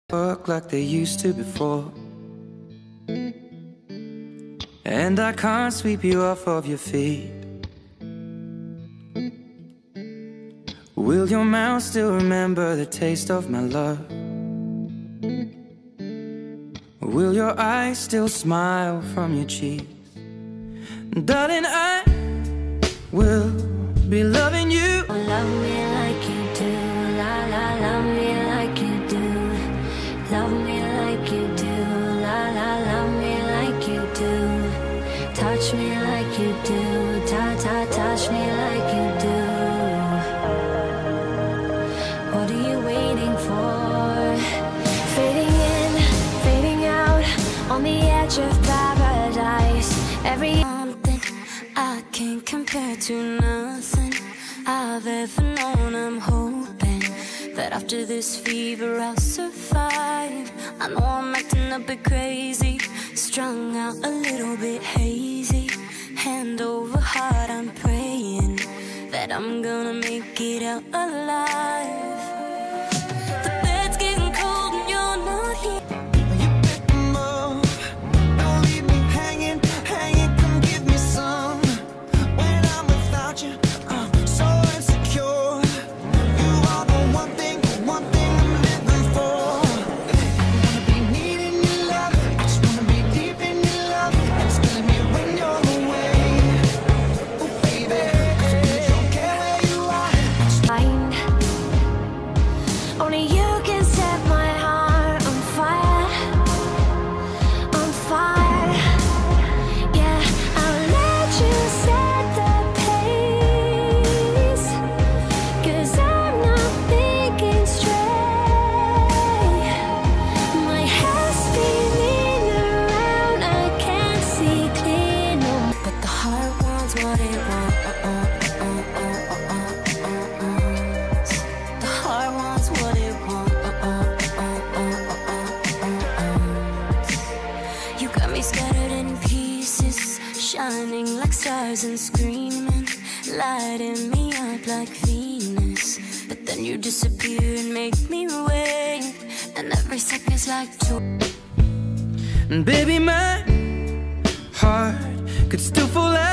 work like they used to before. And I can't sweep you off of your feet. Will your mouth still remember the taste of my love? Will your eyes still smile from your cheeks? Darling, I will be loving you. Love me like you do, la la, love me like you do. Love me like you do, la la, love me like you do. Touch me like you do, touch me like you do. What are you waiting for? Fading in, fading out, on the edge of paradise. Every something I can't compare to nothing I've ever known. I'm hoping that after this fever I'll survive. I know I'm acting a bit crazy, strung out a little bit hazy. Hand over heart, I'm praying that I'm gonna make it out alive. The bed's getting cold and you're not here. You pick 'em up, don't leave me hanging, hanging, come give me some. When I'm without you, I'm so insecure. You are the one thing I'm living for. Wanna be needing your love, I just wanna be deep in your love. It's killing me when you're away. Oh baby, 'cause I really don't care where you are. Find only you can set my heart on fire, on fire. Yeah, I'll let you set the pace, 'cause I'm not thinking straight. My head's spinning around, I can't see clear, no. But the heart wants what it wants. The heart wants what it wants. You got me scattered in pieces, shining like stars and screaming, lighting me up like Venus. But then you disappear and make me wait, and every second's like two. And baby, my heart could still fall out